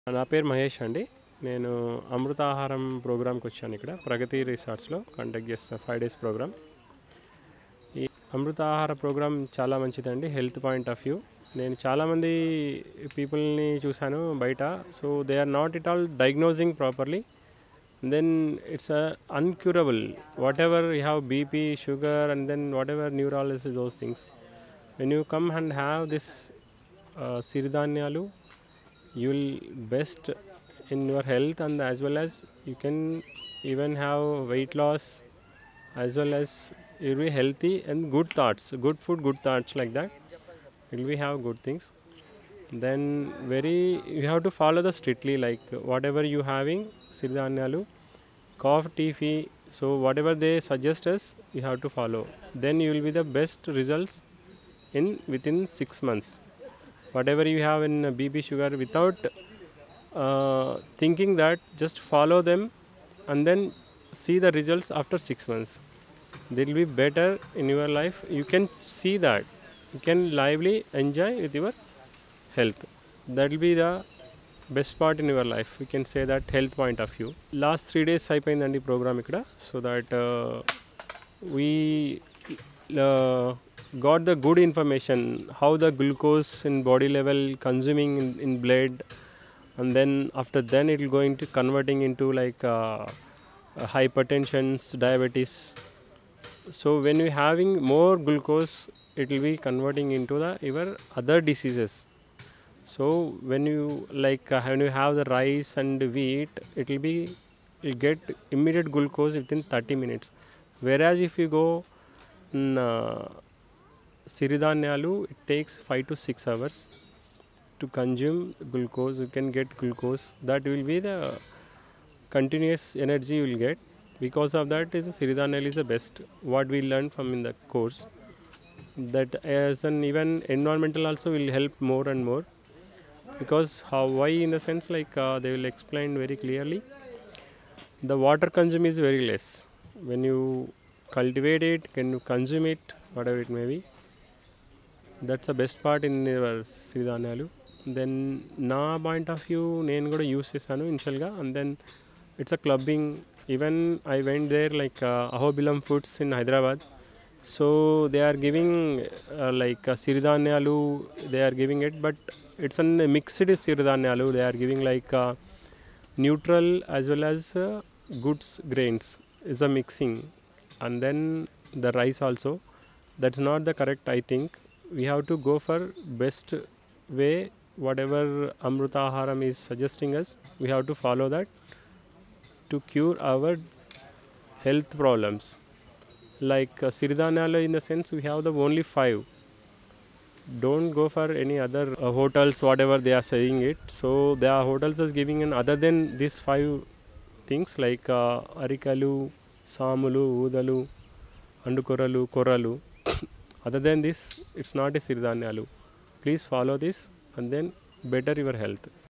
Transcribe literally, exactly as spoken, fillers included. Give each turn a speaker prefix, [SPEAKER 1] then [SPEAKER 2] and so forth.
[SPEAKER 1] నా పేరు మహేష్ అండి. నేను అమృతాహారం ప్రోగ్రామ్కి వచ్చాను. ఇక్కడ ప్రగతి రిసార్ట్స్లో కండక్ట్ చేస్తాను ఫైవ్ డేస్ ప్రోగ్రామ్. ఈ అమృతాహార ప్రోగ్రామ్ చాలా మంచిదండి హెల్త్ పాయింట్ ఆఫ్ వ్యూ. నేను చాలామంది పీపుల్ని చూశాను బయట. So they are not it all diagnosing properly. Then it's uncurable whatever you have BP sugar and then whatever neuralysis those things. When you come and have this siridhanyalu, you will best in your health, and as well as you can even have weight loss, as well as you will be healthy and good thoughts, good food, good thoughts, like that you will be have good things. Then very you have to follow the strictly, like whatever you having sirdhanyalu, coffee, tea, fee, so whatever they suggest us you have to follow. Then you will be the best results in within six months. Whatever you have in B P sugar, without uh, thinking that, just follow them and then see the results after six months. They will be better in your life. You can see that. You can lively enjoy with your health. That will be the best part in your life. We can say that health point of view. Last three days అయిపోయిందండి program ఇక్కడ. So that uh, we uh, got the good information how the glucose in body level consuming in, in blood, and then after then it will going to converting into like uh, uh, hypertensions, diabetes. So when you having more glucose, it will be converting into the your other diseases. So when you like uh, when you have the rice and wheat, it will be you get immediate glucose within thirty minutes, whereas if you go in, uh, siridhanyalu, it takes five to six hours to consume glucose. You can get glucose. That will be the continuous energy you will get. Because of that, is siridhanyalu is the best. What we learned from in the course, that as an even environmental also will help more and more. Because how why in the sense like uh, they will explain very clearly. The water consume is very less when you cultivate it. Can you consume it, whatever it may be. That's the best part in your siridhanyalu. Then నా point of view నేను కూడా use చేశాను ఇనిషియల్గా, and then it's a clubbing. Even I went there like Ahobilam foods in Hyderabad. So they are giving like siridhanyalu, they are giving it, but it's an mixed siridhanyalu. They are giving like neutral as well as goods grains is a mixing, and then the rice also. That's not the correct, I think. We have to go for best way. Whatever Amrutaharam is suggesting us, we have to follow that to cure our health problems. Like uh, siridhanyalu, in the sense we have the only five. Don't go for any other uh, hotels, whatever they are saying it. So there are hotels is giving an other than these five things like uh, arikalu, samulu, udalu, andukoralu, koralu. Other than this, it's not a siridhanyalu. Please follow this and then better your health.